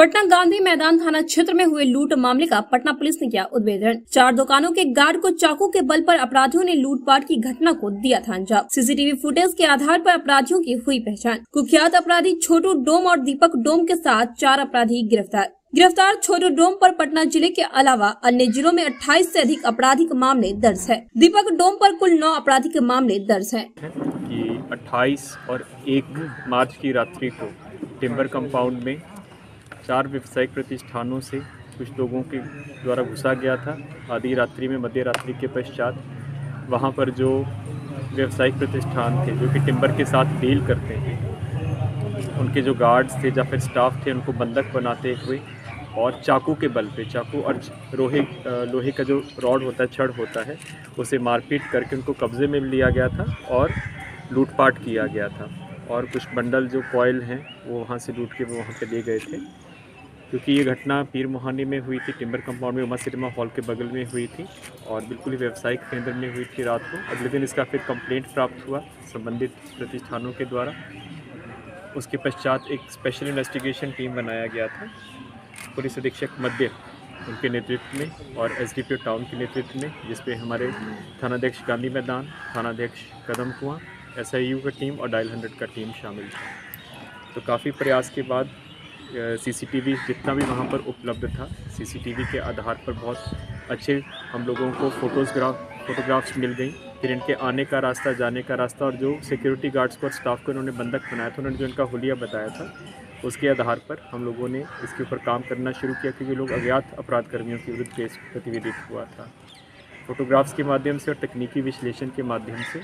पटना गांधी मैदान थाना क्षेत्र में हुए लूट मामले का पटना पुलिस ने किया उद्भेदन। 4 दुकानों के गार्ड को चाकू के बल पर अपराधियों ने लूटपाट की घटना को दिया था अंजाम। सीसीटीवी फुटेज के आधार पर अपराधियों की हुई पहचान। कुख्यात अपराधी छोटू डोम और दीपक डोम के साथ 4 अपराधी गिरफ्तार छोटू डोम पर पटना जिले के अलावा अन्य जिलों में 28 से अधिक आपराधिक मामले दर्ज है। दीपक डोम पर कुल 9 आपराधिक मामले दर्ज है। कि 28 और 1 मार्च की रात्रि को टिम्बर कंपाउंड में 4 व्यावसायिक प्रतिष्ठानों से कुछ लोगों के द्वारा घुसा गया था। आधी रात्रि में मध्य रात्रि के पश्चात वहां पर जो व्यावसायिक प्रतिष्ठान थे जो कि टिम्बर के साथ डील करते हैं, उनके जो गार्ड्स थे या फिर स्टाफ थे, उनको बंधक बनाते हुए और चाकू के बल पे, चाकू और लोहे का जो रॉड होता है, छड़ होता है, उसे मारपीट करके उनको कब्जे में लिया गया था और लूटपाट किया गया था। और कुछ बंडल जो कॉयल हैं वो वहाँ से लूट के वो वहाँ पे ले गए थे। क्योंकि ये घटना पीर मोहानी में हुई थी, टिम्बर कंपाउंड में उमा सिनेमा हॉल के बगल में हुई थी और बिल्कुल ही व्यावसायिक केंद्र में हुई थी रात को। अगले दिन इसका फिर कंप्लेंट प्राप्त हुआ संबंधित प्रतिष्ठानों के द्वारा। उसके पश्चात एक स्पेशल इन्वेस्टिगेशन टीम बनाया गया था, पुलिस अधीक्षक मध्य उनके नेतृत्व में और एसडीपीओ टाउन के नेतृत्व में, जिसपे हमारे थानाध्यक्ष गांधी मैदान, थानाध्यक्ष कदम कुआं, एसआईयू का टीम और डायल 100 का टीम शामिल था। तो काफ़ी प्रयास के बाद सीसीटीवी जितना भी वहाँ पर उपलब्ध था, सीसीटीवी के आधार पर बहुत अच्छे हम लोगों को फोटोग्राफ्स मिल गई। फिर इनके आने का रास्ता, जाने का रास्ता और जो सिक्योरिटी गार्ड्स को और स्टाफ को इन्होंने बंधक बनाया था, उन्होंने जो इनका हुलिया बताया था, उसके आधार पर हम लोगों ने इसके ऊपर काम करना शुरू किया क्योंकि लोग अज्ञात अपराध कर्मियों के विरुद्ध केस प्रतिवेदित हुआ था। फोटोग्राफ्स के माध्यम से और तकनीकी विश्लेषण के माध्यम से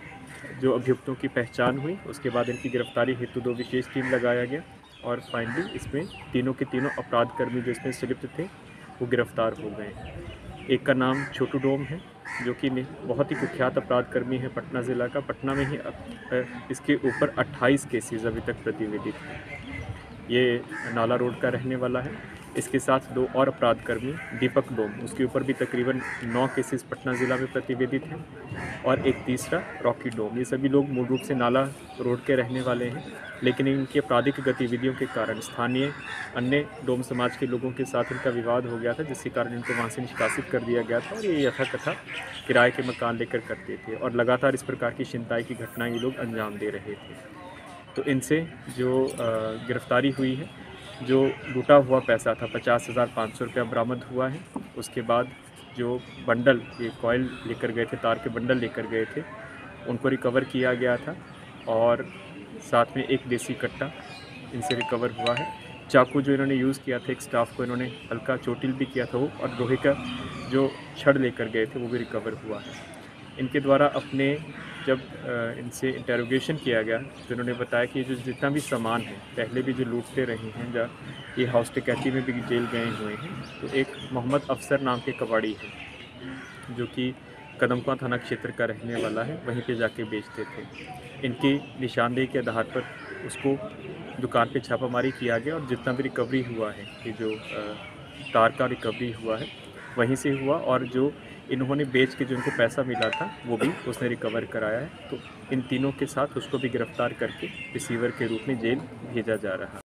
जो अभियुक्तों की पहचान हुई, उसके बाद इनकी गिरफ्तारी हेतु 2 विशेष टीम लगाया गया और फाइनली इसमें तीनों के तीनों अपराध कर्मी जो इसमें संलिप्त थे वो गिरफ्तार हो गए। एक का नाम छोटू डोम है जो कि बहुत ही कुख्यात अपराध कर्मी है पटना ज़िला का। पटना में ही इसके ऊपर 28 केसेस अभी तक प्रतिवेदित हैं। ये नाला रोड का रहने वाला है। इसके साथ 2 और अपराध कर्मी दीपक डोम, उसके ऊपर भी तकरीबन 9 केसेस पटना ज़िला में प्रतिवेदित हैं और एक तीसरा रॉकी डोम। ये सभी लोग मूल रूप से नाला रोड के रहने वाले हैं, लेकिन इनकी आपराधिक गतिविधियों के कारण स्थानीय अन्य डोम समाज के लोगों के साथ इनका विवाद हो गया था, जिसके कारण इनको वहाँ से निष्कासित कर दिया गया था और ये यथाकथा किराए के मकान लेकर करते थे और लगातार इस प्रकार की छिनताई की घटनाएँ ये लोग अंजाम दे रहे थे। तो इनसे जो गिरफ्तारी हुई है, जो लूटा हुआ पैसा था 50,500 रुपया बरामद हुआ है। उसके बाद जो बंडल, ये कॉयल लेकर गए थे, तार के बंडल लेकर गए थे, उनको रिकवर किया गया था और साथ में एक देसी कट्टा इनसे रिकवर हुआ है। चाकू जो इन्होंने यूज़ किया था, एक स्टाफ को इन्होंने हल्का चोटिल भी किया था वो, और लोहे का जो छड़ लेकर गए थे वो भी रिकवर हुआ है। इनके द्वारा अपने जब इनसे इंटेरोगेशन किया गया तो इन्होंने बताया कि जो जितना भी सामान है, पहले भी जो लूटते रहे हैं, जब ये हाउस टिकैती में भी जेल गए हुए हैं। तो एक मोहम्मद अफसर नाम के कबाड़ी है जो कि कदमकुआं थाना क्षेत्र का रहने वाला है, वहीं पे जाके बेचते थे। इनकी निशानदेही के आधार पर उसको दुकान पे छापामारी किया गया और जितना भी रिकवरी हुआ है, ये जो तार का रिकवरी हुआ है वहीं से हुआ और जो इन्होंने बेच के जो इनको पैसा मिला था वो भी उसने रिकवर कराया है। तो इन तीनों के साथ उसको भी गिरफ्तार करके रिसीवर के रूप में जेल भेजा जा रहा है।